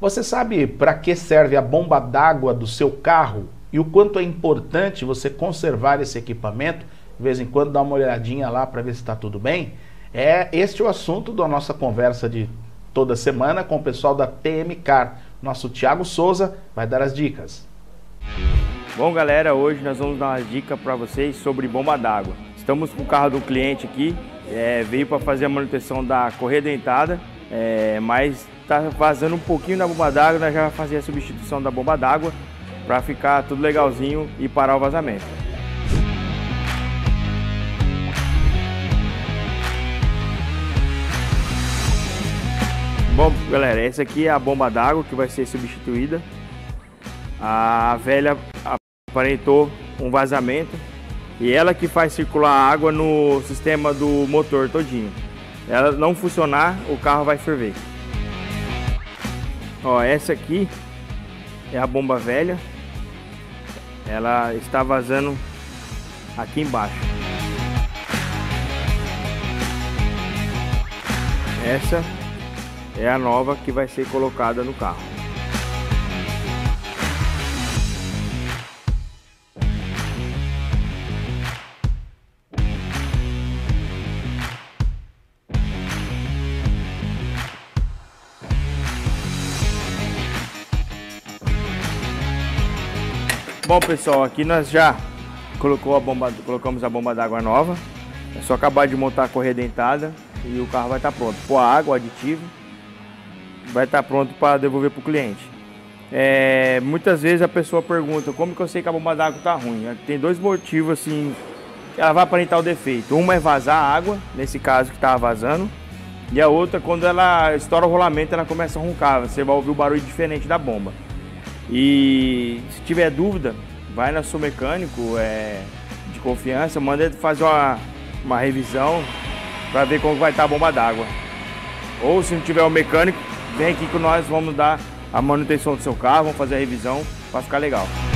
Você sabe para que serve a bomba d'água do seu carro e o quanto é importante você conservar esse equipamento? De vez em quando dá uma olhadinha lá para ver se está tudo bem. É este o assunto da nossa conversa de toda semana com o pessoal da TM Car. Nosso Thiago Souza vai dar as dicas. Bom, galera, hoje nós vamos dar uma dica para vocês sobre bomba d'água. Estamos com o carro do cliente aqui, veio para fazer a manutenção da correia dentada, mas está vazando um pouquinho da bomba d'água. Nós já vamos fazer a substituição da bomba d'água para ficar tudo legalzinho e parar o vazamento. Bom, galera, essa aqui é a bomba d'água que vai ser substituída. A velha aparentou um vazamento e ela que faz circular a água no sistema do motor todinho. Ela não funcionar, o carro vai ferver. Ó, essa aqui é a bomba velha. Ela está vazando aqui embaixo. Essa é a nova que vai ser colocada no carro. Bom, pessoal, aqui nós já colocamos a bomba d'água nova. É só acabar de montar a correia dentada e o carro vai estar pronto. Pôr a água, o aditivo, vai estar pronto para devolver para o cliente. Muitas vezes a pessoa pergunta como que eu sei que a bomba d'água está ruim. Tem dois motivos assim, ela vai aparentar o defeito. Uma é vazar a água, nesse caso que estava vazando, e a outra, quando ela estoura o rolamento, ela começa a roncar. Você vai ouvir o barulho diferente da bomba. E se tiver dúvida, vai no seu mecânico de confiança, manda ele fazer uma revisão para ver como vai estar a bomba d'água. Ou se não tiver o mecânico, vem aqui que nós vamos dar a manutenção do seu carro, vamos fazer a revisão para ficar legal.